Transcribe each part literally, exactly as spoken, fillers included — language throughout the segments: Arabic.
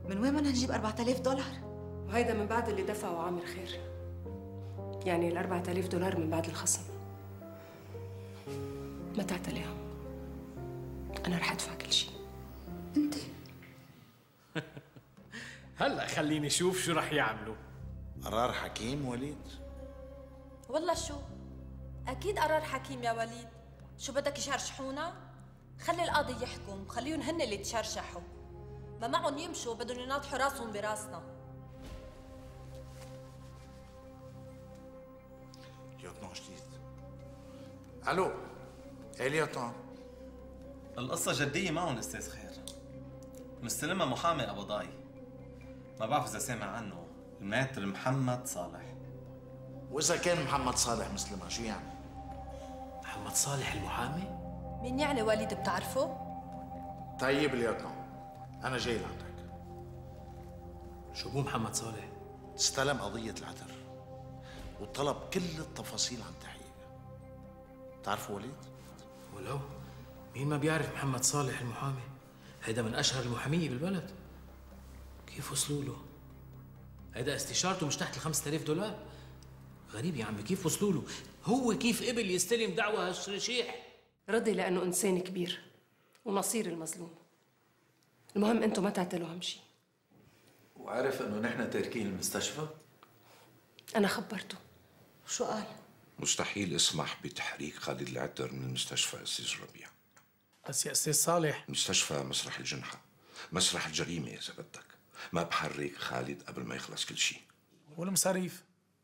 من وين بدنا نجيب أربعة آلاف دولار؟ وهيدا من بعد اللي دفعه عامر خير. يعني ال أربعة آلاف دولار من بعد الخصم. ما تعتليهم، أنا رح أدفع كل شيء. أنت؟ هلا خليني اشوف شو رح يعملوا. قرار حكيم وليد؟ والله شو؟ أكيد قرار حكيم يا وليد. شو بدك يشرشحونا؟ خلي القاضي يحكم، خليهم هن اللي يتشرشحوا. ما معهم يمشوا بدهم يناطحوا راسهم براسنا. ليوتنان جديد. الو، ايه ليوتنان؟ القصة جدية معهم استاذ خير. مستلمها محامي ابو ضاي. ما بعرف اذا سامع عنه، الماتر محمد صالح. واذا كان محمد صالح مسلمها شو يعني؟ محمد صالح المحامي؟ مين يعني وليد بتعرفه؟ طيب ليوتنان، انا جاي لعندك. شو بو محمد صالح؟ استلم قضية العتر وطلب كل التفاصيل عن تحقيق. بتعرفوا وليد؟ ولو مين ما بيعرف محمد صالح المحامي؟ هيدا من اشهر المحامية بالبلد. كيف وصلوا له؟ هيدا استشارته مش تحت ال خمسة آلاف دولار؟ غريب يا عمي، كيف وصلوا له؟ هو كيف قبل يستلم دعوة هالشرشيح؟ رضي لأنه إنسان كبير ونصير المظلوم. المهم أنتم ما تعتلوا أهم شيء. وعرف إنه نحن تاركين المستشفى؟ أنا خبرته. شو قال؟ مستحيل اسمح بتحريك خالد العتر من المستشفى استاذ ربيع. بس يا استاذ صالح، المستشفى مسرح الجنحة، مسرح الجريمة إذا بدك. ما بحرك خالد قبل ما يخلص كل شيء. والمصاريف؟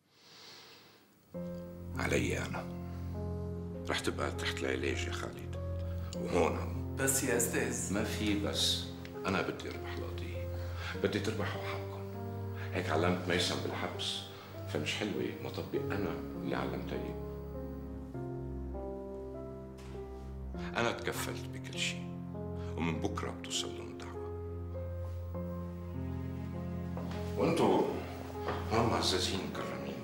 علي أنا. رح تبقى تحت العلاج يا خالد. وهون بس يا أستاذ ما في بس. أنا بدي أربح القضية، بدي تربحوا حقكم. هيك علمت ميسم بالحبس، فمش حلوة ما طبق أنا اللي علمتها إياه. أنا تكفلت بكل شيء، ومن بكرة بتوصل لهم الدعوة. وأنتوا هون معززين مكرمين.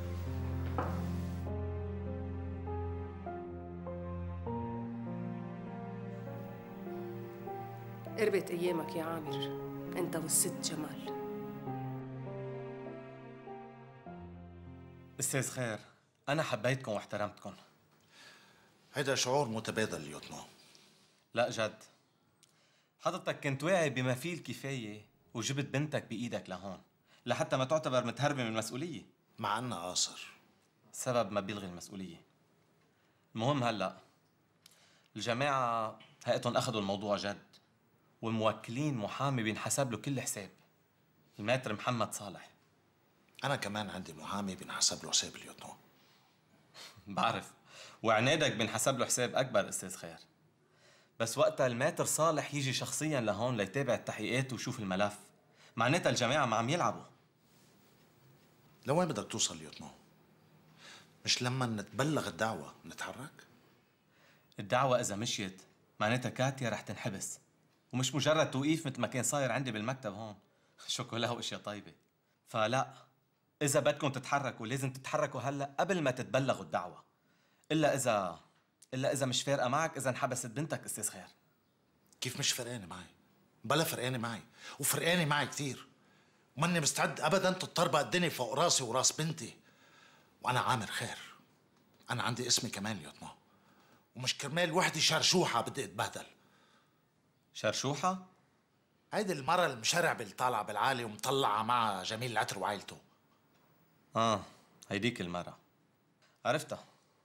قربت أيامك يا عامر، أنت والست جمال. استاذ خير، أنا حبيتكم واحترمتكم. هيدا شعور متبادل ليوتنان. لا جد، حضرتك كنت واعي بما فيه الكفاية وجبت بنتك بإيدك لهون لحتى ما تعتبر متهربة من المسؤولية. مع أنها قاصر. سبب ما بيلغي المسؤولية. المهم هلأ الجماعة هيئتهم أخذوا الموضوع جد، والموكلين محامي بينحسب له كل حساب، الماتر محمد صالح. أنا كمان عندي محامي بينحسب له حساب ليوتنان. بعرف، وعنادك بينحسب له حساب أكبر استاذ خير. بس وقتها الماتر صالح يجي شخصيا لهون ليتابع التحقيقات ويشوف الملف، معناتها الجماعة ما عم يلعبوا. لوين بدك توصل ليوتنان؟ مش لما نتبلغ الدعوة نتحرك؟ الدعوة إذا مشيت معناتها كاتيا رح تنحبس، ومش مجرد توقيف مثل ما كان صاير عندي بالمكتب هون. شوكولا واشياء طيبة. فلا، إذا بدكم تتحركوا لازم تتحركوا هلا قبل ما تتبلغوا الدعوة. إلا إذا إلا إذا مش فارقة معك إذا انحبست بنتك استاذ خير. كيف مش فرقانة معي؟ بلا فرقانة معي، وفرقانة معي كثير. وماني مستعد أبدا تتطربق الدنيا فوق راسي وراس بنتي. وأنا عامر خير. أنا عندي اسمي كمان ليوتنان. ومش كرمال وحدي شرشوحة بدي أتبهدل. شرشوحة؟ هيدي المرة المشرعبة اللي طالعة بالعالي ومطلعة معها جميل العتر وعائلته. آه، هيديك المرة عرفتها.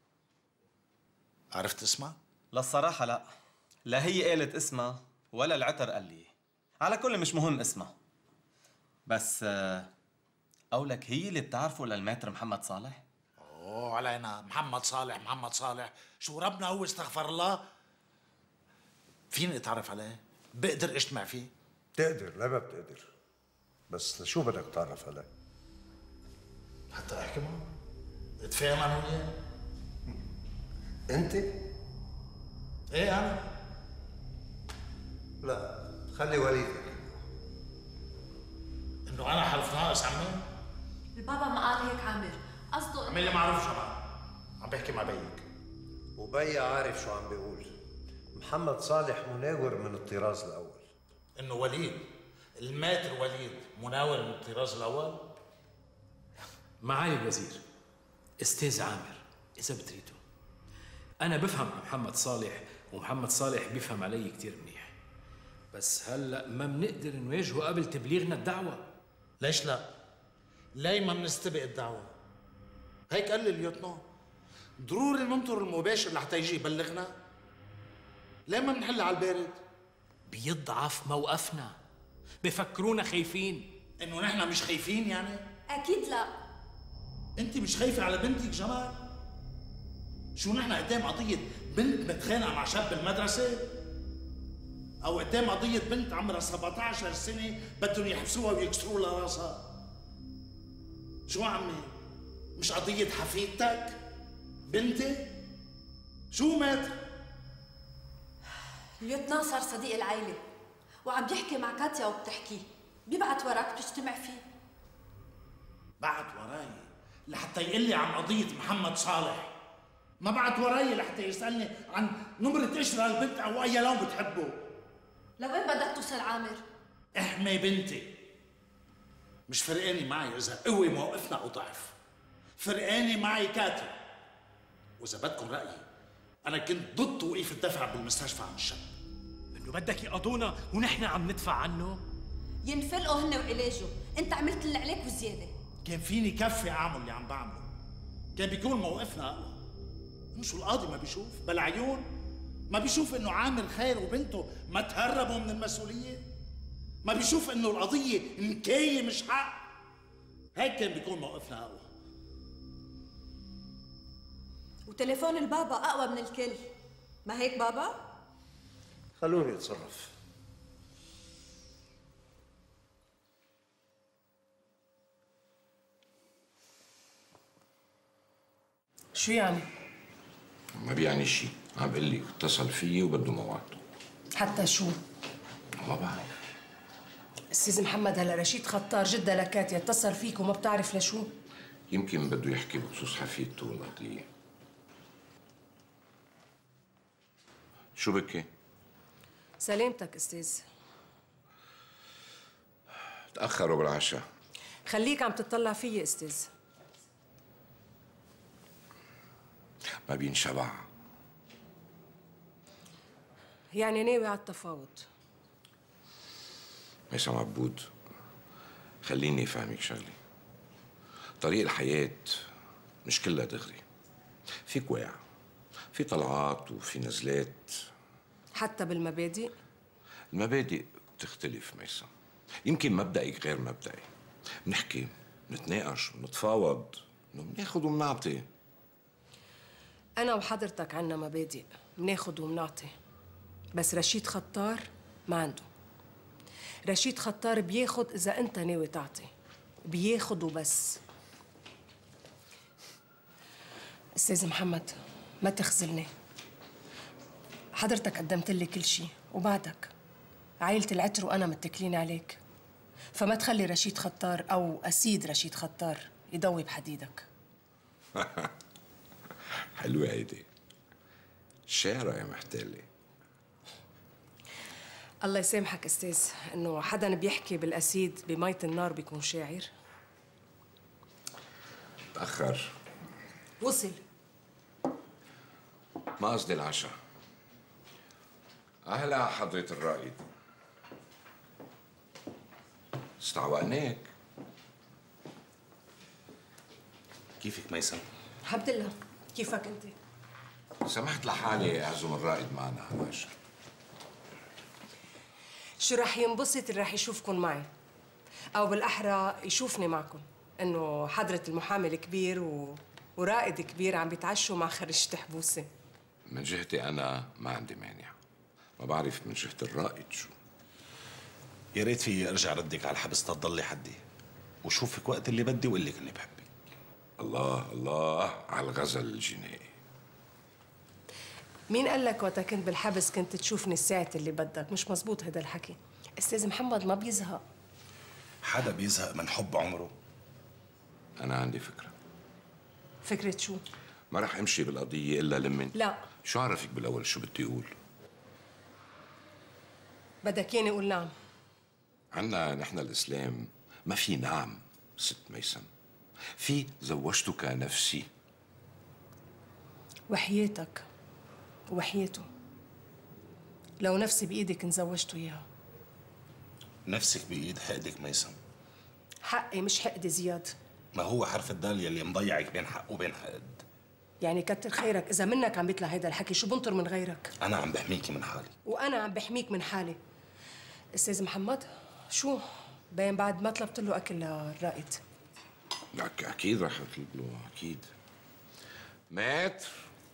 عرفت اسمها؟ للصراحة لا، لا هي قالت اسمها ولا العتر قال لي. على كل مش مهم اسمها. بس آه، قولك هي اللي بتعرفه للماتر محمد صالح؟ اوه علينا محمد صالح محمد صالح، شو ربنا هو استغفر الله. فيني اتعرف عليه؟ بقدر اجتمع فيه؟ بتقدر، لا ما بتقدر. بس لشو بدك تعرف عليه؟ حتى احكي معه؟ اتفاهم انا وياه؟ انت؟ ايه انا؟ لا، خلي وليد يحكي. انه انا حلف ناقص عمي؟ البابا ما قال هيك عامر، قصده عمي اللي ما عرف شو بقى. عم بحكي مع بيك. وبي عارف شو عم بيقول. محمد صالح مناور من الطراز الاول. انه وليد الماتر وليد مناول من الطراز الاول؟ معالي الوزير، استاذ عامر، اذا بتريدوا انا بفهم محمد صالح ومحمد صالح بيفهم علي كتير منيح، بس هلا ما بنقدر نواجهه قبل تبليغنا الدعوه. ليش لا؟ ليه ما بنستبق الدعوه؟ هيك قال لي اليوتنو، ضروري ننطر المباشر لحتى يجي يبلغنا؟ ليه ما بنحلها على البارد؟ بيضعف موقفنا، بفكرونا خايفين. انه نحن مش خايفين يعني؟ اكيد لا. انت مش خايفه على بنتك جمال؟ شو نحن قدام قضيه بنت متخانقه مع شاب بالمدرسه؟ او قدام قضيه بنت عمرها سبعة عشر سنه بدهم يحبسوها ويكسروا لها راسها؟ شو عمي؟ مش قضيه حفيدتك؟ بنتي؟ شو مات؟ اليوتنا صار صديق العائله وعم يحكي مع كاتيا وبتحكي، بيبعت وراك بتجتمع فيه. بعت وراي لحتى يقول لي عن قضيه محمد صالح، ما بعت وراي لحتى يسالني عن نمره قشره البنت او اي لون بتحبه. لوين بدك توصل عامر؟ احمي بنتي. مش فرقاني معي اذا قوي موقفنا او ضعف، فرقاني معي كاتب. واذا بدكم رايي، انا كنت ضد توقيف الدفع بالمستشفى عن الشاب. انه بدك يقضونا ونحن عم ندفع عنه؟ ينفلقوا هن وعلاجه، انت عملت اللي عليك وزياده. كان فيني كفي اعمل اللي عم بعمله، كان بيكون موقفنا اقوى. مش القاضي ما بيشوف بالعيون؟ ما بيشوف انه عامر خير وبنته ما تهربوا من المسؤوليه؟ ما بيشوف انه القضيه نكايه مش حق؟ هيك كان بيكون موقفنا اقوى. وتليفون البابا اقوى من الكل، ما هيك بابا؟ خلوني اتصرف. شو يعني؟ ما بيعني شيء، عم بقول لك اتصل فيي وبده موعد. حتى شو؟ ما بعرف. استاذ محمد، هلا رشيد خطار جدة لكاتيا اتصل فيك وما بتعرف لشو؟ يمكن بده يحكي بخصوص حفيدته والقضية. شو بكي؟ سلامتك استاذ. تأخروا بالعشاء. خليك عم تطلع فيي استاذ. ما بينشبع. يعني ناوي على التفاوض؟ ميسم عبود، خليني افهمك شغلي. طريق الحياة مش كلها دغري، في كواع، في طلعات وفي نزلات. حتى بالمبادئ؟ المبادئ بتختلف ميسم، يمكن مبدئك غير مبدئي. بنحكي، بنتناقش، بنتفاوض، انه بناخذ وبنعطي. أنا وحضرتك عنا مبادئ، بناخد وبنعطي. بس رشيد خطار ما عنده. رشيد خطار بياخد إذا أنت ناوي تعطي، بياخد وبس. أستاذ محمد، ما تخذلني. حضرتك قدمت لي كل شيء وبعدك عائلة العتر وأنا متكلين عليك، فما تخلي رشيد خطار أو أسيد رشيد خطار يضوي بحديدك. حلوة هيدي، شاعرة يا محتالة. الله يسامحك استاذ، انه حدا بيحكي بالاسيد بمية النار بيكون شاعر. تأخر. وصل. ما قصدي العشاء. أهلا حضرة الرائد. استعوقناك. كيفك ميسم؟ الحمد لله، كيفك انت؟ سمحت لحالي أعزم الرائد معنا على العشاء. شو رح ينبسط اللي رح يشوفكم معي، او بالاحرى يشوفني معكم، انه حضرة المحامي الكبير و... ورائد كبير عم بيتعشوا مع خريجة حبوسة. من جهتي أنا ما عندي مانع، ما بعرف من جهة الرائد شو. يا ريت في ارجع ردك على الحبس تضلي حدي وشوفك وقت اللي بدي وقول لك اني بحبك. الله الله على الغزل الجنائي. مين قال لك وقت كنت بالحبس كنت تشوفني الساعة اللي بدك؟ مش مزبوط هذا الحكي. استاذ محمد ما بيزهق. حدا بيزهق من حب عمره؟ أنا عندي فكرة. فكرة شو؟ ما رح امشي بالقضية إلا لمن لا. شو عرفك بالأول شو بدي أقول؟ بدك ياني أقول نعم؟ عنا نحن الإسلام ما في نعم ست ميسم، في زوجتك نفسي. وحياتك وحياته، لو نفسي بإيدك نزوجته إياها. نفسك بإيد حقدك ميسم. حقي مش حقدي زياد. ما هو حرف الدال يلي مضيعك بين حق وبين حقد. يعني كتر خيرك إذا منك عم بيطلع هيدا الحكي، شو بنطر من غيرك؟ أنا عم بحميكي من حالي. وأنا عم بحميك من حالي. أستاذ محمد، شو؟ باين بعد ما طلبت له أكل للرائد. لك أكيد رح أطلب له، أكيد. مات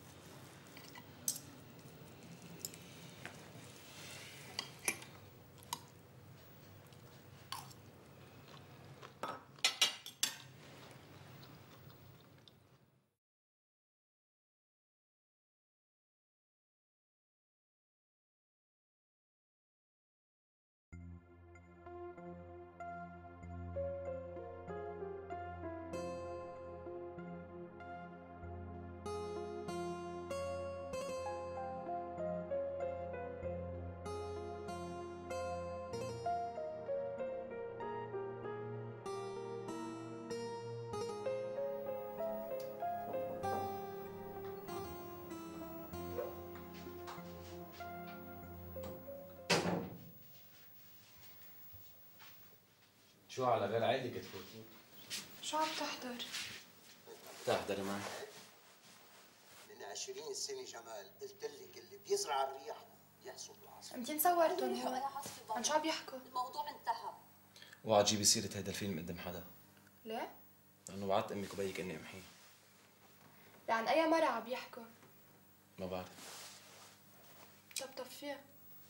شو على غير عادي كتفوتي؟ شو عم تحضر؟ تحضري معي. من عشرين سنة جمال قلت لك اللي بيزرع الريح يحصد العصف. يمكن صورتهم هون. عن شو عم يحكوا؟ الموضوع انتهى. اوعى تجيبي سيرة هيدا الفيلم قدام حدا. ليه؟ لأنه وعدت أمك وبيك إني أمحيه. لعن أي مرة عم يحكوا؟ ما بعرف. طب طفيها.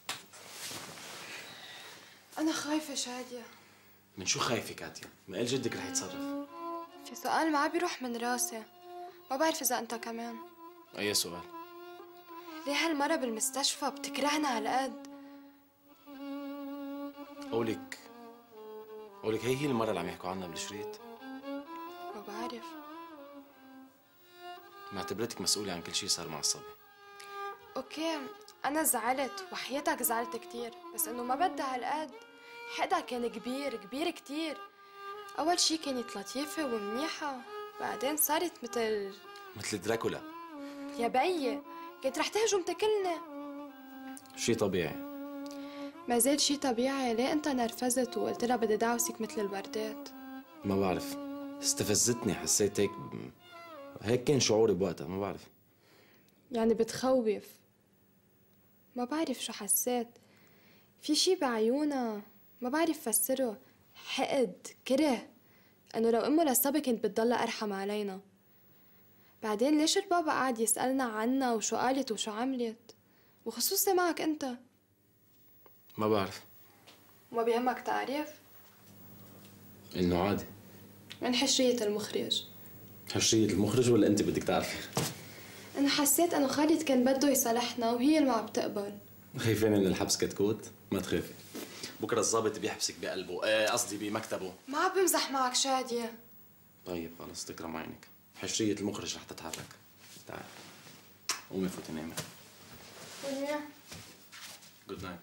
أنا خايفة شادية. من شو خايفة كاتيا؟ ما قال جدك رح يتصرف. في سؤال ما عم بيروح من راسي، ما بعرف إذا أنت كمان. أي سؤال؟ ليه هالمرة بالمستشفى بتكرهنا هالقد؟ قولك قولك هي هي المرة اللي عم يحكوا عنها بالشريط. ما بعرف. معتبرتك مسؤولة عن كل شيء صار مع الصبي. أوكي، أنا زعلت وحياتك زعلت كتير، بس إنه ما بدها هالقد. حقها كان كبير كبير كتير. أول شي كانت لطيفة ومنيحة، بعدين صارت مثل مثل دراكولا. يا بيي، كنت رح تهجم تاكلنا. شي طبيعي. ما زال شي طبيعي. ليه أنت نرفزت وقلت لها بدي دعوسك مثل الوردات؟ ما بعرف، استفزتني، حسيت هيك ب... هيك كان شعوري بوقتها، ما بعرف. يعني بتخوف. ما بعرف شو حسيت. في شي بعيونها ما بعرف فسره، حقد، كره، انه لو امه للصبي كانت بتضلها ارحم علينا. بعدين ليش البابا قاعد يسألنا عنها وشو قالت وشو عملت، وخصوصي معك انت؟ ما بعرف. وما بيهمك تعرف؟ انه عادي. من حشرية المخرج. حشرية المخرج ولا انت بدك تعرفي؟ انا حسيت انه خالد كان بده يصالحنا وهي اللي ما عم تقبل. خايفين من الحبس كتكوت؟ ما تخافي، بكره الضابط بيحبسك بقلبه، ايه قصدي بمكتبه. ما عم بمزح معك شادية. طيب خلص تكرم عينك، حشرية المخرج رح تتحرك. تعال قومي فوتي نامي. ونيا جود نايت.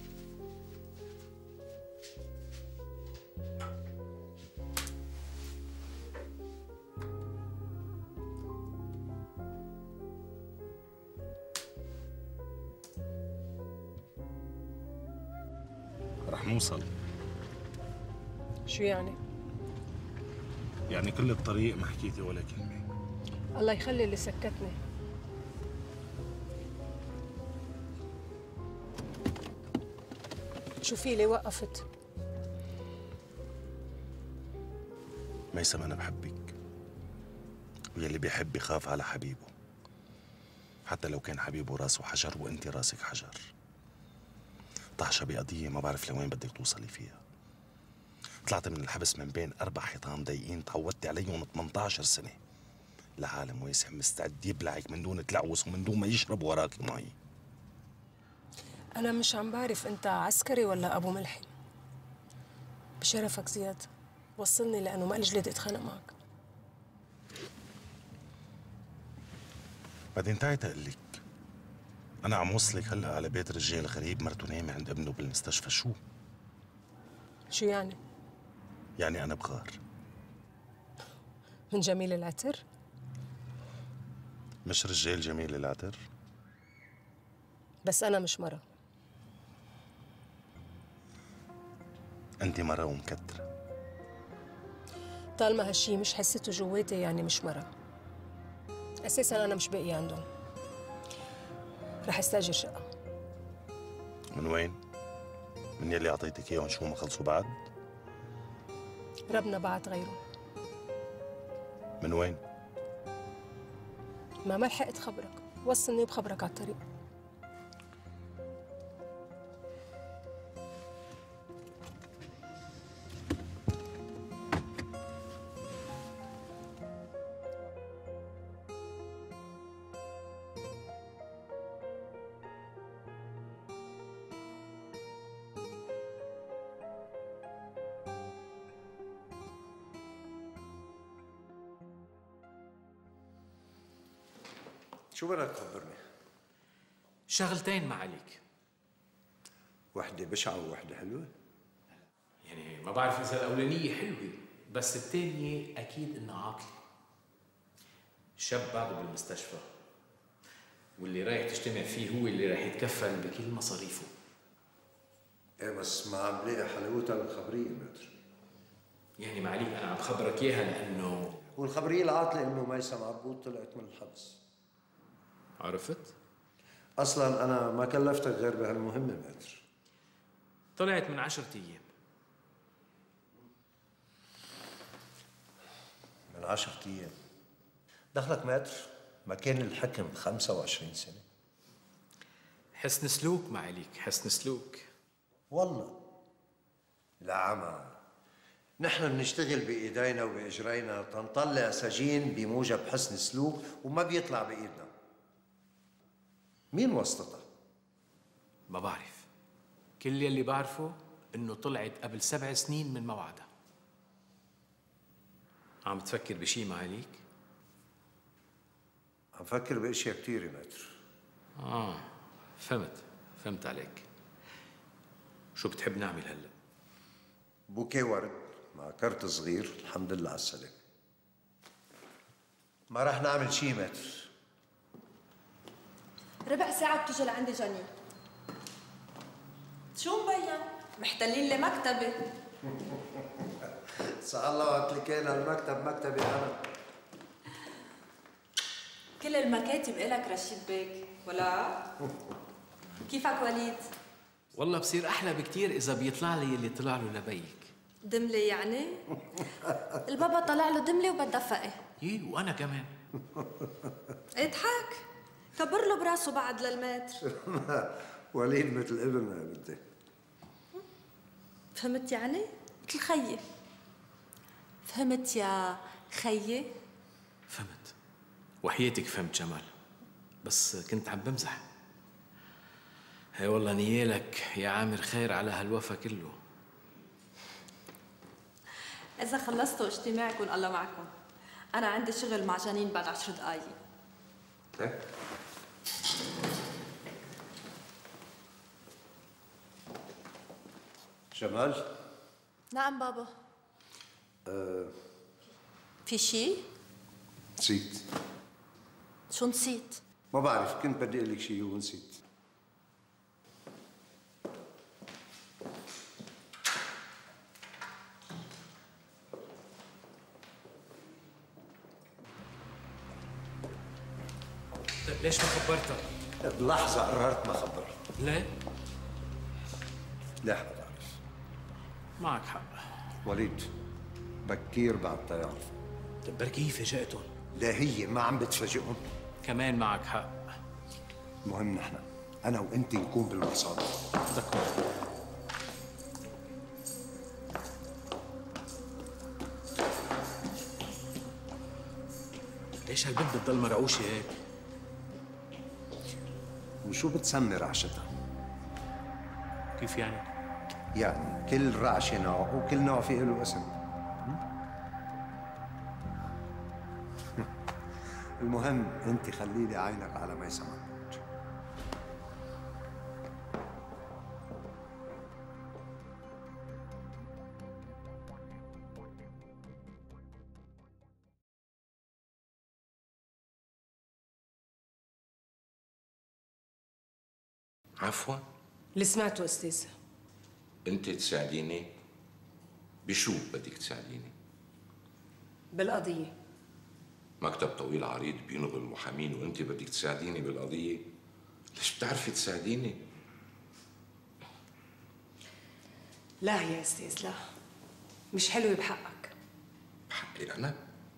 رح نوصل. شو يعني؟ يعني كل الطريق ما حكيتي ولا كلمة. الله يخلي اللي سكتني. شو في لي وقفت؟ ميسم أنا بحبك، ويلي بيحب يخاف على حبيبه، حتى لو كان حبيبه راسه حجر وأنت راسك حجر. طاحشة بقضية ما بعرف لوين بدك توصلي فيها. طلعت من الحبس من بين أربع حيطان ضيقين تعودتي عليهم ثمانية عشر سنة، لعالم واسع مستعد يبلعك من دون تلعوس ومن دون ما يشرب وراك مي. أنا مش عم بعرف أنت عسكري ولا أبو ملحم. بشرفك زياد وصلني، لأنه ما لي جلد أتخانق معك. بعدين تعي تقلك أنا عم وصلك هلا على بيت رجال غريب مرته نايمة عند ابنه بالمستشفى. شو؟ شو يعني؟ يعني أنا بغار. من جميل العطر؟ مش رجال جميل العطر؟ بس أنا مش مرة. أنت مرة ومكترة. طالما هالشي مش حسيته جواتي يعني مش مرة. أساساً أنا مش باقي عندهم. رح استأجر شقة. من وين؟ من يلي أعطيتك إياهم شو ما خلصوا بعد؟ ربنا بعت غيره. من وين؟ ما ما لحقت خبرك، وصلني بخبرك على الطريق. شو بدك تخبرني؟ شغلتين معاليك. وحدة بشعة ووحدة حلوة؟ يعني ما بعرف إذا الأولانية حلوة، بس الثانية أكيد إنها عاطلة. شاب بعده بالمستشفى، واللي رايح تجتمع فيه هو اللي راح يتكفل بكل مصاريفه. ايه بس ما عم لاقي حلاوتها الخبرية متر. يعني معاليك أنا عم بخبرك إياها لأنه والخبرية العاطلة إنه ميسم عبود طلعت من الحبس. عرفت؟ أصلاً أنا ما كلفتك غير بهالمهمة متر. طلعت من عشرة أيام. من عشرة أيام. دخلك متر ما كان الحكم خمسة وعشرين سنة. حسن سلوك معاليك، حسن سلوك. والله لا عمى، نحن بنشتغل بإيدينا وبإجرينا تنطلع سجين بموجب حسن سلوك وما بيطلع بإيدنا. مين وسطتها؟ ما بعرف. كل يلي بعرفه إنه طلعت قبل سبع سنين من موعدها. عم تفكر بشي معاليك؟ عم فكر باشياء كثيره متر. اه فهمت فهمت عليك. شو بتحب نعمل هلا؟ بوكيه ورد مع كرت صغير، الحمد لله على السلامة. ما رح نعمل شي متر. ربع ساعة بتيجي لعندي جنين. شو مبين؟ محتلين لي مكتبي. سأل الله وقت اللي كان المكتب مكتبي أنا. كل المكاتب إلك رشيد بيك، ولا؟ كيفك وليد؟ والله بصير أحلى بكتير إذا بيطلع لي اللي طلع له لبيك. دملي يعني؟ البابا طلع له دملي وبتدفقي. إيه وأنا كمان. اضحك، كبر له براسه بعد للمتر. وليد مثل ابننا يا بنتي. فهمت يعني؟ مثل خيي. فهمت يا خيي؟ فهمت. وحياتك فهمت جمال، بس كنت عم بمزح. هي والله نيالك يا عامر خير على هالوفا كله. إذا خلصتوا اجتماعكم الله معكم. أنا عندي شغل مع جنين بعد عشر دقايق. ايه؟ جمال؟ نعم بابا. أه في شي؟ نسيت. شو نسيت؟ ما بعرف، كنت بدي اقول لك شيء ونسيت. طيب ليش ما خبرتك؟ بلحظة قررت ما خبرت. ليه؟ لا ما بعرف. معك حق. وليد بكير بعد يعرف. طيب بركي فاجأتهم. لا هي ما عم بتفاجئهم. كمان معك حق. المهم نحن أنا وأنت نكون بالمرصاد. دكتور. ليش هالبنت بتضل مرعوشة هيك؟ وشو بتسمي رعشتها؟ كيف يعني؟ يعني كل رعشة نوع وكل نوع في له اسم. المهم انت خلي لي عينك على ميسم عبود. عفوا. اللي سمعته استاذ. انت تساعديني؟ بشو بدك تساعديني؟ بالقضية. مكتب طويل عريض بينغل المحامين وانت بدك تساعديني بالقضية؟ ليش بتعرفي تساعديني؟ لا يا استاذ لا، مش حلوة بحقك. بحقي انا؟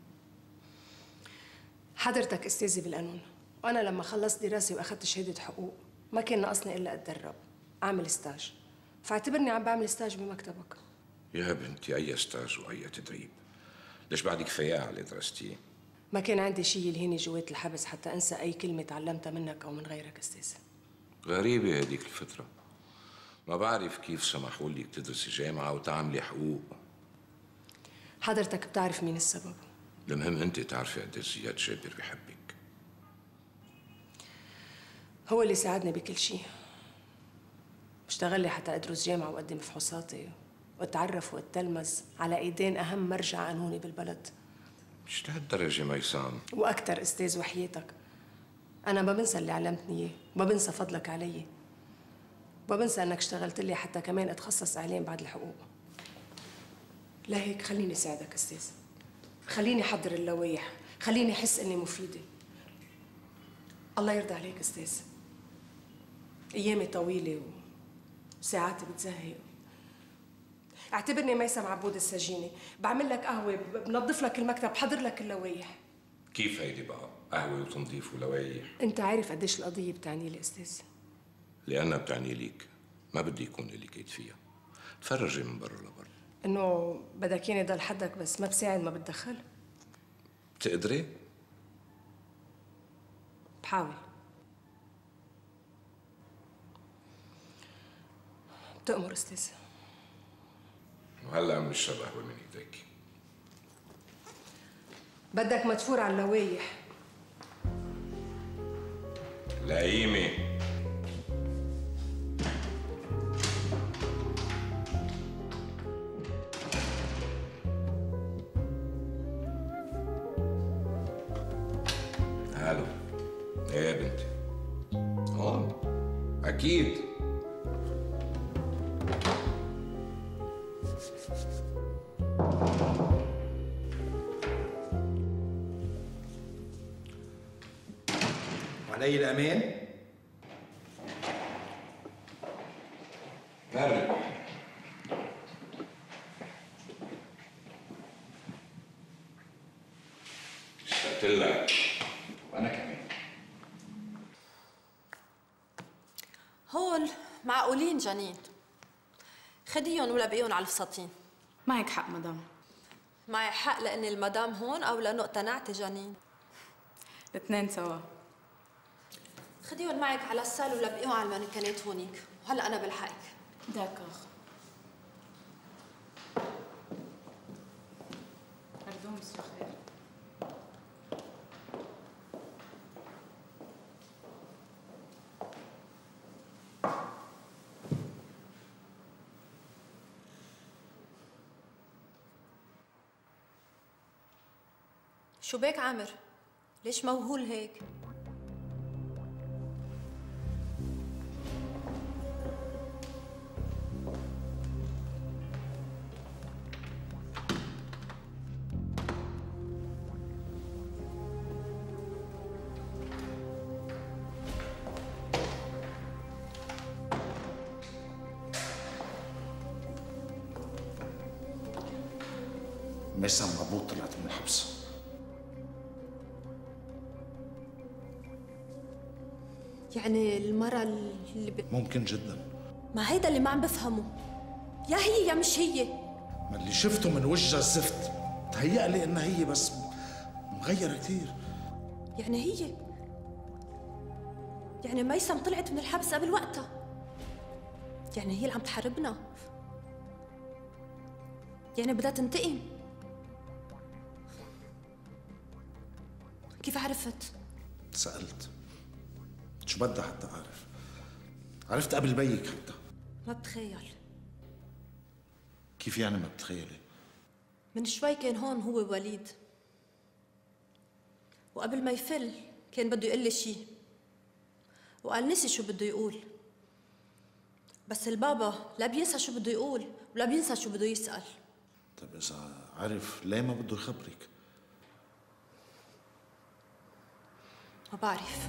حضرتك استاذي بالقانون، وانا لما خلصت دراسة واخدت شهادة حقوق ما كان ناقصني الا اتدرب، اعمل ستاج، فاعتبرني عم بعمل ستاج بمكتبك. يا بنتي اي ستاج واي تدريب، ليش بعدك فياء على اللي درستيه؟ ما كان عندي شيء يلهيني جوات الحبس حتى انسى اي كلمة تعلمتها منك او من غيرك استاذ. غريبة هديك الفترة، ما بعرف كيف سمحوا لك تدرسي جامعة وتعملي حقوق. حضرتك بتعرف مين السبب؟ المهم انت تعرفي قديش زياد جابر بحبك. هو اللي ساعدني بكل شيء. اشتغل لي حتى ادرس جامعة واقدم فحوصاتي واتعرف واتلمذ على ايدين اهم مرجع قانوني بالبلد. مش لهالدرجة ميسام. واكثر استاذ وحياتك. انا ما بنسى اللي علمتني اياه، ما بنسى فضلك علي. ما بنسى انك اشتغلت لي حتى كمان اتخصص اعلام بعد الحقوق. لهيك خليني ساعدك استاذ. خليني احضر اللوايح، خليني احس اني مفيده. الله يرضى عليك استاذ. ايامي طويله وساعاتي بتزهق. اعتبرني ميسم عبود السجيني، بعمل لك قهوه، بنظف لك المكتب، بحضر لك اللوايح. كيف هيدي بقى؟ قهوة وتنظيف ولوايح؟ انت عارف قديش القضيه بتعني لي استاذ. لأنها بتعني ليك، ما بدي يكون لي كيد فيها. تفرجي من برا لبرا. انه بدك ياني ضل حدك بس ما بساعد ما بتدخل؟ بتقدري؟ بحاول. بتأمر استاذ. وهلا عم نشرب قهوة من ايديك. بدك مدفور على اللوايح. لئيمة. الو. ايه يا بنتي؟ هون؟ أكيد. وعلي الأمان؟ فرق. اشتقت لك. وأنا كمان. هول معقولين جنين. خديهم ولبقيهم على الفساتين. معك حق مدام. معي حق لاني المدام هون او لانه اقتنعتي جنين؟ الاثنين سوا. خديهم معك على السال ولبقيهم على المانيكانات هونيك، وهلا انا بلحقك. داكوغ. Pardon, monsieur خير. شو بك عامر؟ ليش موهول هيك؟ ميسم عبود طلعت من الحبس. يعني المرة اللي ب... ممكن جدا. ما هيدا اللي ما عم بفهمه. يا هي يا مش هي. ما اللي شفته من وجهها الزفت، تهيأ لي انها هي بس مغيرة كثير. يعني هي يعني ميسم طلعت من الحبس قبل وقتها. يعني هي اللي عم تحاربنا. يعني بدها تنتقم. كيف عرفت؟ سألت. شو بدها حتى أعرف؟ عرفت قبل بيك حتى. ما بتخيل. كيف يعني ما بتخيلي؟ من شوي كان هون هو وليد، وقبل ما يفل كان بده يقول لي شيء وقال نسي شو بده يقول، بس البابا لا بينسى شو بده يقول ولا بينسى شو بده يسأل. طيب إذا عرف ليه ما بده يخبرك؟ ما بعرف.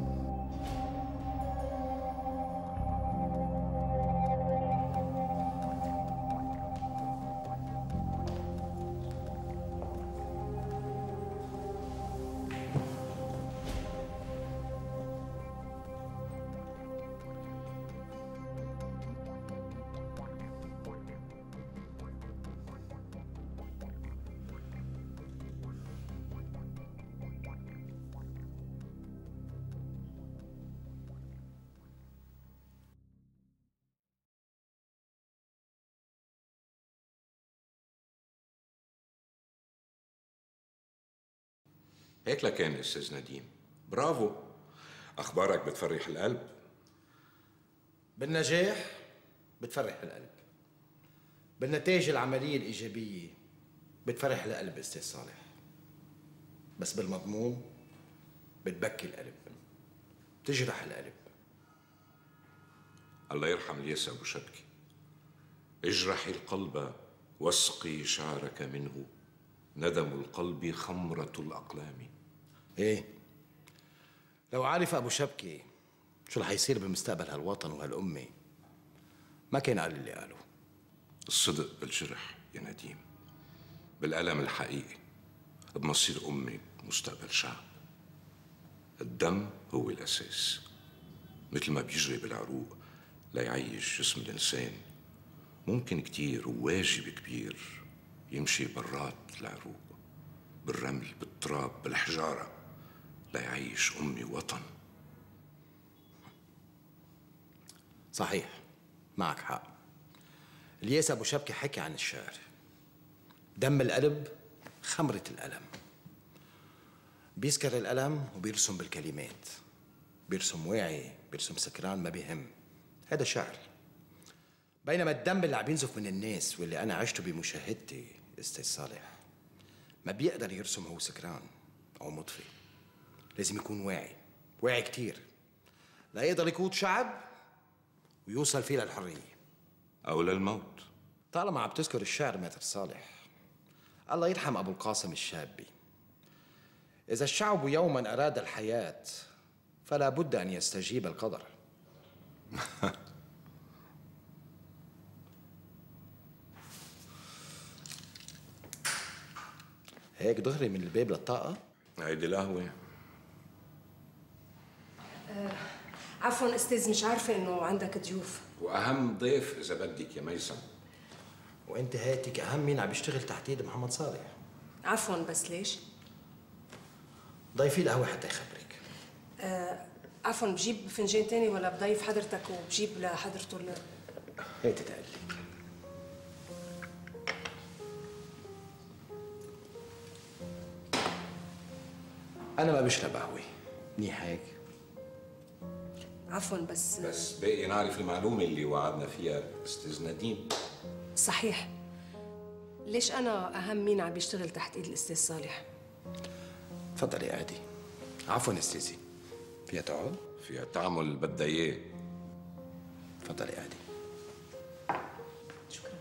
هيك لكان استاذ نديم، برافو. اخبارك بتفرح القلب. بالنجاح بتفرح القلب، بالنتائج العمليه الايجابيه بتفرح القلب استاذ صالح، بس بالمضمون بتبكي القلب، بتجرح القلب. الله يرحم الياس ابو شبكي. اجرحي القلب واسقي شعرك منه، ندم القلب خمرة الأقلام. ايه، لو عارف ابو شبكي شو رح يصير بمستقبل هالوطن وهالأمة ما كان قال اللي قاله. الصدق بالجرح يا نديم، بالألم الحقيقي، بمصير أمة مستقبل شعب. الدم هو الأساس، مثل ما بيجري بالعروق ليعيش جسم الإنسان، ممكن كتير وواجب كبير يمشي برات العروق، بالرمل، بالتراب، بالحجارة، ليعيش أمي وطن. صحيح، معك حق. الياس ابو شبكي حكي عن الشعر، دم القلب خمرة الألم. بيسكر الألم وبيرسم بالكلمات، بيرسم واعي، بيرسم سكران، ما بيهم. هذا شعر. بينما الدم اللي عم ينزف من الناس واللي أنا عشته بمشاهدتي استاذ صالح ما بيقدر يرسم هو سكران أو مطفي. لازم يكون واعي، واعي كتير، لا يقدر يقود شعب ويوصل فيه للحرية أو للموت. طالما عم تذكر الشعر ماتر صالح، الله يرحم أبو القاسم الشابي: إذا الشعب يوما أراد الحياة فلا بد أن يستجيب القدر. هيك دغري من الباب للطاقة؟ هيدي القهوة. آه عفوا استاذ، مش عارفه انه عندك ضيوف. واهم ضيف اذا بدك يا ميسم. وانت هاتك اهم مين عم يشتغل تحت ايد محمد صالح. عفوا بس ليش؟ ضيفي القهوة حتى يخبرك. آه عفوا، بجيب فنجان تاني ولا بضيف حضرتك وبجيب لحضرته ال... هاتي تقلي. أنا ما بشرب قهوة، منيح هيك؟ عفوا بس بس باقي نعرف المعلومة اللي وعدنا فيها أستاذ نديم. صحيح. ليش أنا أهم مين عم بيشتغل تحت إيد الأستاذ صالح؟ تفضلي قعدي. عفوا أستاذي، فيها تقعد؟ فيها تعمل بدها إياه. تفضلي قعدي. شكرا.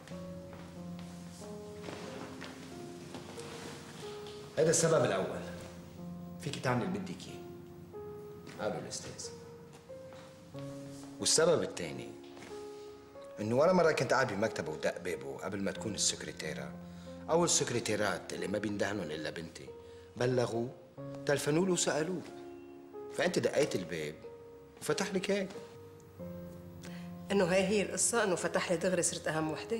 هذا السبب الأول، فيك تعملي اللي بدك إياه، قالوا الأستاذ. والسبب الثاني إنه ولا مرة كنت قاعد بمكتبه ودق بابه قبل ما تكون السكرتيرة أو السكرتيرات اللي ما بيندهنن إلا بنتي بلغوا، تلفنوا له وسألوه، فأنت دقيت الباب وفتح لك هيك. إنه هاي هي القصة، إنه فتح لي دغري صرت أهم وحدة؟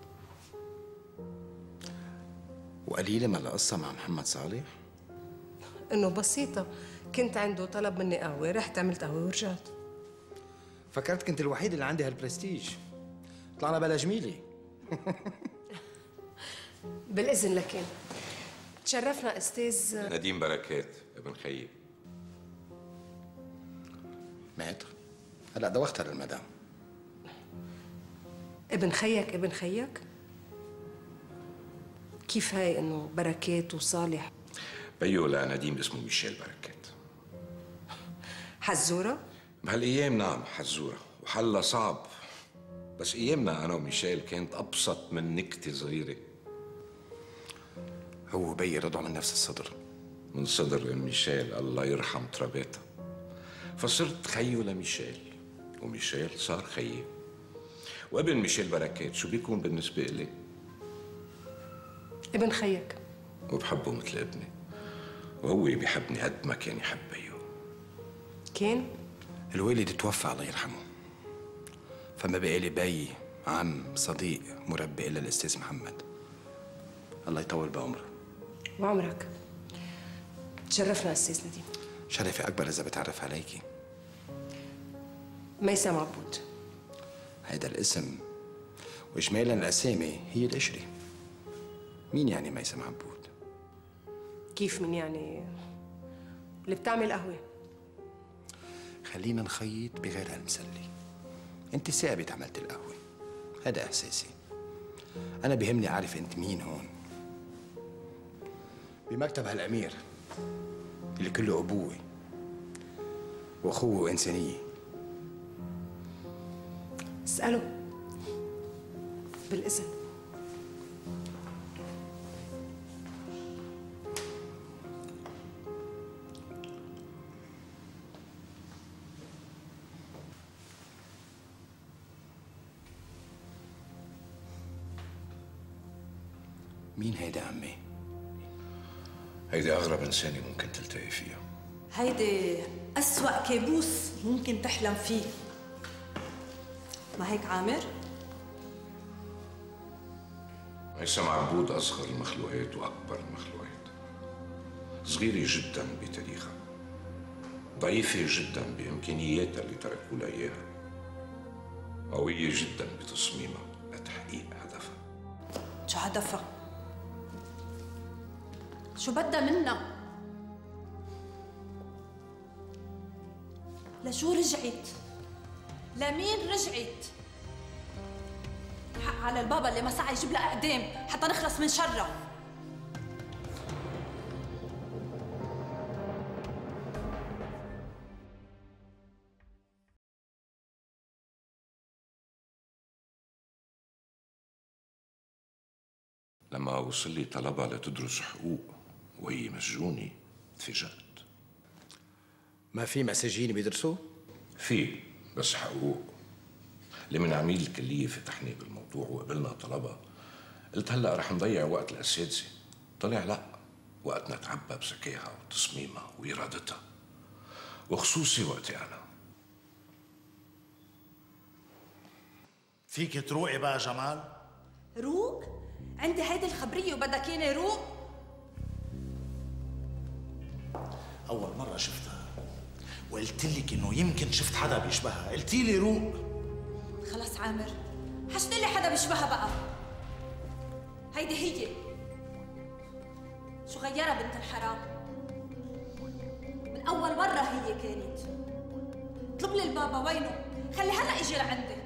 وقليلة ما القصة مع محمد صالح؟ إنه بسيطة، كنت عنده طلب مني قهوة، رحت عملت قهوة ورجعت. فكرت كنت الوحيد اللي عندي هالبرستيج، طلعنا بلا جميلة. بالإذن لكن تشرفنا أستاذ نديم بركات ابن خيي. مات؟ هلا دوختها للمدام. ابن خيك ابن خيك؟ كيف هاي إنه بركات وصالح؟ بيو لنديم اسمه ميشيل بركات. حزورة؟ بهالايام نعم حزوره، وحلها صعب بس ايامنا انا وميشيل كانت ابسط من نكته صغيره. هو بي رضعوا من نفس الصدر. من صدر ميشيل الله يرحم تراباتها. فصرت خيو لميشيل وميشيل صار خيي. وابن ميشيل بركات شو بيكون بالنسبه لي؟ ابن خيك. وبحبه مثل ابني، وهو بيحبني قد ما كان يحب بيو. كان؟ الوالد توفى الله يرحمه، فما بقى لي بي عم صديق مربي الا الاستاذ محمد، الله يطول بعمره. وعمرك. تشرفنا استاذ نديم. شرفي اكبر اذا بتعرف عليكي. ميسم عبود. هيدا الاسم واجمالا الاسامي هي القشري. مين يعني ميسم عبود؟ كيف من يعني؟ اللي بتعمل قهوه. خلينا نخيط بغير هالمسلي. انت ثابت عملت القهوه، هذا احساسي. انا بيهمني اعرف انت مين هون بمكتب هالامير اللي كله ابوه واخوه وانسانيه. اساله بالاذن. مين هيدا عمي؟ هيدي أغرب إنسانة ممكن تلتقي فيها. هيدي أسوأ كابوس ممكن تحلم فيه. ما هيك عامر؟ ميسم عبود أصغر المخلوقات وأكبر المخلوقات. صغيرة جدا بتاريخها، ضعيفة جدا بإمكانياتها اللي تركوا لها إياها، قوية جدا بتصميمها لتحقيق هدفها. شو هدفها؟ شو بدها منا؟ لشو رجعت؟ لمين رجعت؟ حق على البابا اللي ما سعى يجيب لها اقدام حتى نخلص من شرها. لما وصل لي طلبها لتدرس حقوق وهي مسجونة تفاجأت. ما في مساجين بيدرسوا؟ في، بس حقوق. اللي من عميل الكلية فتحني بالموضوع وقبلنا طلبها. قلت هلا رح نضيع وقت الأساتذة. طلع لا، وقتنا تعبى بذكائها وتصميمها وإرادتها، وخصوصي وقتي أنا. فيك تروقي بقى جمال؟ روق؟ عندي هيدي الخبرية وبدك ياني روق؟ أول مرة شفتها وقلت لك إنه يمكن شفت حدا بيشبهها، قلتي لي روق. خلص عامر، حشت لي حدا بيشبهها بقى. هيدي هي. شو غيرها بنت الحرام؟ من أول مرة هي كانت. اطلب لي البابا وينه؟ خلي هلا يجي لعندي.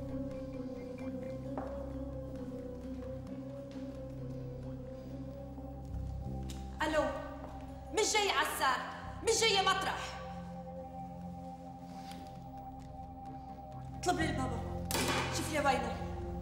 الو، مش جاي عسار، مش جاي مطرح. اطلب لي البابا، شوف لي وينه.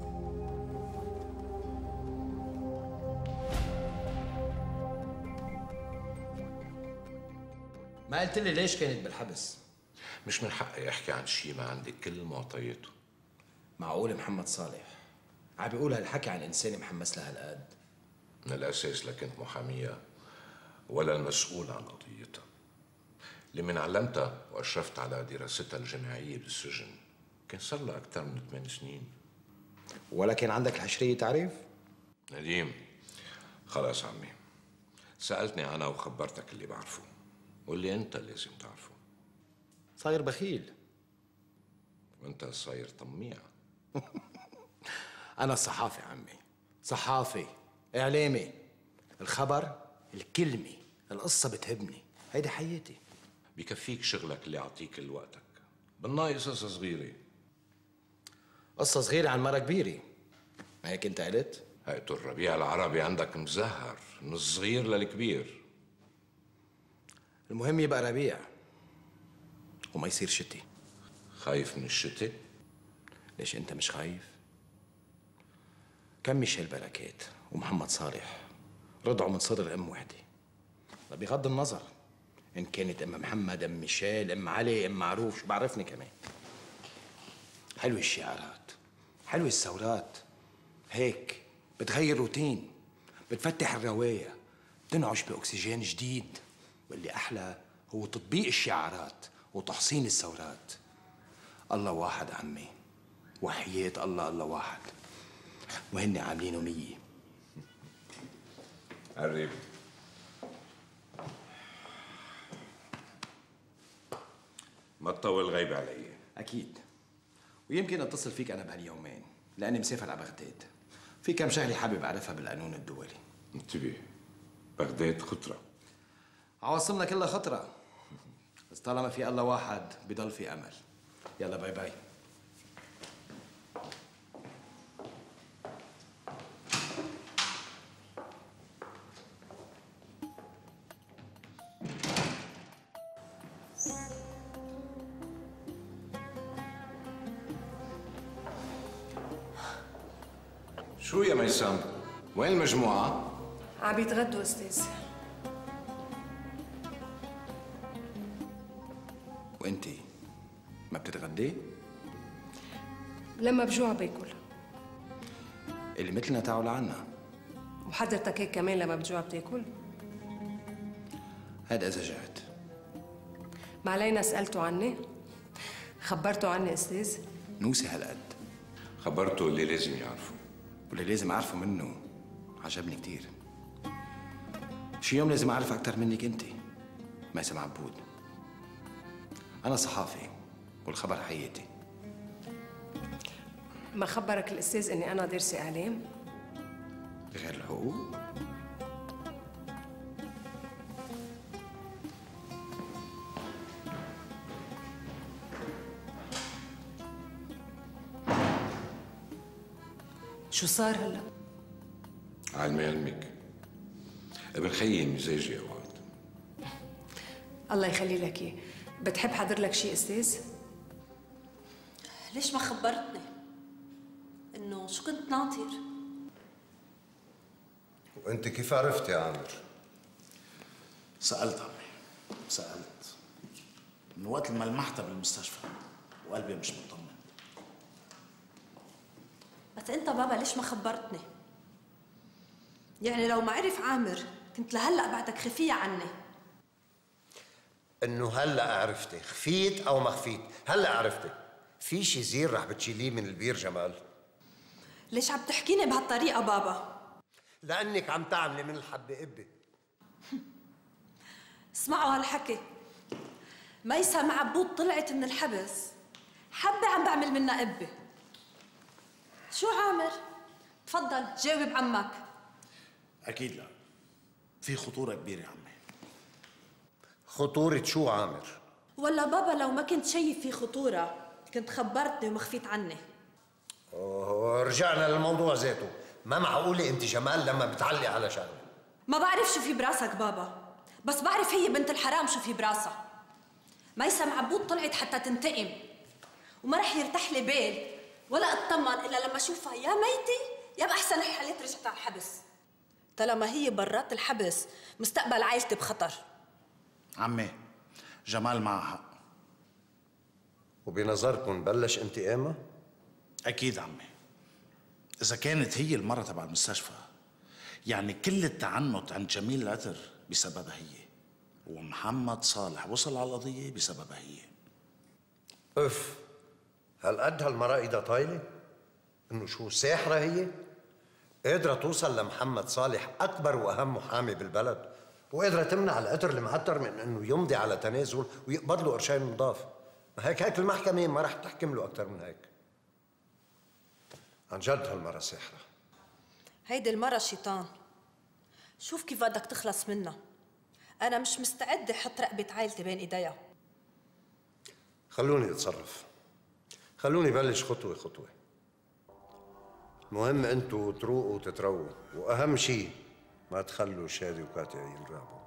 ما قلت لي ليش كانت بالحبس؟ مش من حقي احكي عن شيء ما عندي كل معطياته. معقول محمد صالح عم بيقول هالحكي عن انسان محمس لهالقد؟ من الاساس لا كنت محاميها ولا المسؤول عن قضيتها. اللي من علمتها واشرفت على دراستها الجامعيه بالسجن كان صار لها اكثر من ثمان سنين. ولا كان عندك الحشريه تعرف؟ نديم، خلاص عمي، سالتني انا وخبرتك اللي بعرفه واللي انت لازم تعرفه. صاير بخيل وانت صاير طميع. انا صحافي عمي، صحافي اعلامي. الخبر، الكلمه، القصه بتهبني، هيدي حياتي. بكفيك شغلك اللي يعطيك كل وقتك، بالناقص قصه صغيره. قصه صغيره عن مره كبيره، ما هيك انت قلت؟ هيئة الربيع العربي عندك مزهر من الصغير للكبير. المهم يبقى ربيع وما يصير شتي. خايف من الشتاء؟ ليش انت مش خايف؟ كم ميشيل بركات ومحمد صالح رضعوا من صدر ام وحده. بغض النظر ان كانت ام محمد، ام ميشيل، ام علي، ام معروف، شو بعرفني كمان. حلوه الشعارات، حلوه الثورات، هيك بتغير روتين، بتفتح الروايه، بتنعش باكسجين جديد. واللي احلى هو تطبيق الشعارات وتحصين الثورات. الله واحد عمي، وحياة الله الله واحد، وهن عاملينه مية. قرب. ما تطول غيبة علي. أكيد. ويمكن أتصل فيك أنا بهاليومين لأني مسافر على بغداد. في كم شغلة حابب أعرفها بالقانون الدولي. انتبه، بغداد خطرة. عواصمنا كلها خطرة، بس طالما في الله واحد بضل في أمل. يلا باي باي. شو يا ميسم؟ وين المجموعة؟ عم بيتغدوا استاذ. وانتي ما بتتغدي؟ لما بجوع باكل. اللي مثلنا تعوا لعنا. وحضرتك هيك كمان لما بجوع بتاكل؟ هذا إذا جعت. ما علينا سألته عني؟ خبرته عني استاذ؟ نوسي هالقد. خبرته اللي لازم يعرفه. واللي لازم أعرفه منه عجبني كتير. شي يوم لازم أعرف أكتر منك أنت ميسم عبود. أنا صحافي والخبر حياتي. ما خبرك الأستاذ إني أنا دارسة إعلام؟ غير الحقوق؟ شو صار هلا؟ علمي علمك. ابن خيي مزاجي اوقات. الله يخلي لك اياه. بتحب حضر لك شيء استاذ؟ ليش ما خبرتني؟ انه شو كنت ناطر؟ وانت كيف عرفت يا عامر؟ سألت عمي، سألت من وقت ما لمحتها بالمستشفى وقلبي مش مطمن. بس انت بابا ليش ما خبرتني؟ يعني لو ما عرف عامر كنت لهلا بعدك خفية عني. انه هلا عرفتي، خفيت او ما خفيت، هلا عرفتي. في شي زين رح بتشيليه من البير جمال. ليش عم تحكيني بهالطريقة بابا؟ لأنك عم تعملي من الحبة قبة. اسمعوا هالحكي. ميسم عبود طلعت من الحبس حبة عم بعمل منها قبة. شو عامر؟ تفضل جاوب عمك. أكيد لا، في خطورة كبيرة يا عمي. خطورة شو عامر؟ ولا بابا لو ما كنت شايف في خطورة كنت خبرتني وما خفيت عني. أوه، رجعنا للموضوع ذاته. ما معقولة أنت جمال لما بتعلي على شغلة. ما بعرف شو في براسك بابا، بس بعرف هي بنت الحرام شو في براسها. ميسم عبود طلعت حتى تنتقم، وما رح يرتاح لي بال ولا اطمن الا لما اشوفها يا ميتة يا باحسن الحالات رجعت على الحبس. طالما هي برات الحبس مستقبل عائلتي بخطر. عمي جمال معها حق. وبنظركم بلش انتقامها؟ أكيد عمي. إذا كانت هي المرة تبع المستشفى يعني كل التعنت عند جميل العطر بسببها هي، ومحمد صالح وصل على القضية بسببها هي. اف هالقد هالمرة ايدها طايلة؟ انه شو ساحرة هي؟ قادرة توصل لمحمد صالح أكبر وأهم محامي بالبلد، وقادرة تمنع القطر المعتر من انه يمضي على تنازل ويقبض له قرشين مضاف. ما هيك هيك المحكمة ما رح تحكم له أكثر من هيك. عن جد هالمرة ساحرة. هيدي المرة شيطان. شوف كيف بدك تخلص منها. أنا مش مستعدة أحط رقبة عائلتي بين إيديها. خلوني أتصرف. خلوني بلش خطوة خطوة. المهم أنتوا تروقوا وتتروقوا، وأهم شيء ما تخلوا شادي وكاتي ينرعبوا.